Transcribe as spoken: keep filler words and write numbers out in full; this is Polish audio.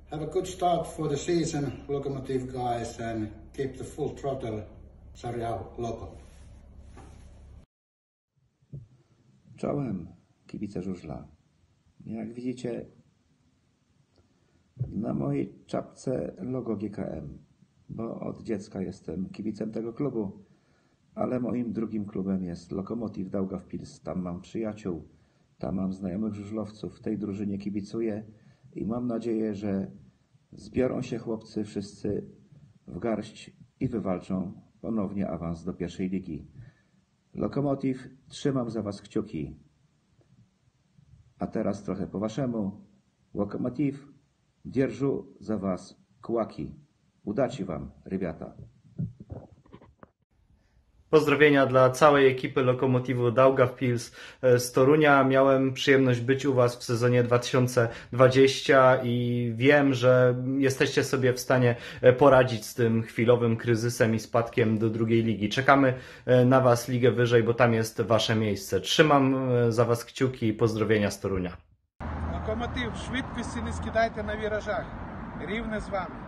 Have a good start for the season, Lokomotiv guys, and keep the full throttle. Sarja Loko. Czołem, kibice żużla. Jak widzicie, na mojej czapce logo G K M, bo od dziecka jestem kibicem tego klubu, ale moim drugim klubem jest Lokomotiv Daugavpils. Tam mam przyjaciół, tam mam znajomych żużlowców, tej drużynie kibicuję i mam nadzieję, że zbiorą się chłopcy wszyscy w garść i wywalczą ponownie awans do pierwszej ligi. Lokomotiv, trzymam za was kciuki. A teraz trochę po waszemu. Lokomotiv, dzierżu za was kłaki. Udaci wam, rybiata. Pozdrowienia dla całej ekipy Lokomotivu Daugavpils z Torunia. Miałem przyjemność być u Was w sezonie dwa tysiące dwudziestym i wiem, że jesteście sobie w stanie poradzić z tym chwilowym kryzysem i spadkiem do drugiej ligi. Czekamy na Was ligę wyżej, bo tam jest Wasze miejsce. Trzymam za Was kciuki i pozdrowienia z Torunia. Локомотив, швидкості не скидайте на віражах. Рівне з вами.